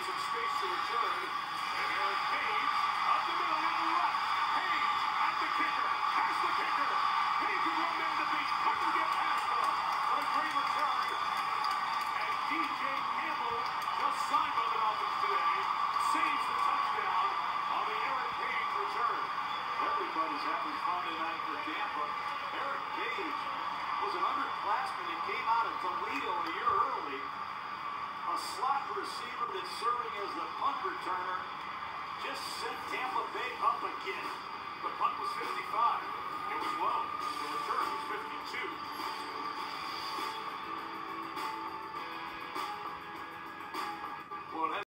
some space to return. And Eric Page up the middle and left. Page at the kicker. Has the kicker. Page with one man to beat. Couldn't get past him. But a great return. And DJ Campbell, just signed by the Dolphins today, saves the touchdown on the Eric Page return. Everybody's having fun tonight for Tampa. Eric Page was an underclassman and came out of Toledo a year early. A slot receiver that's serving as the punt returner just sent Tampa Bay up again. The punt was 55. It was low. The return was 52. Well,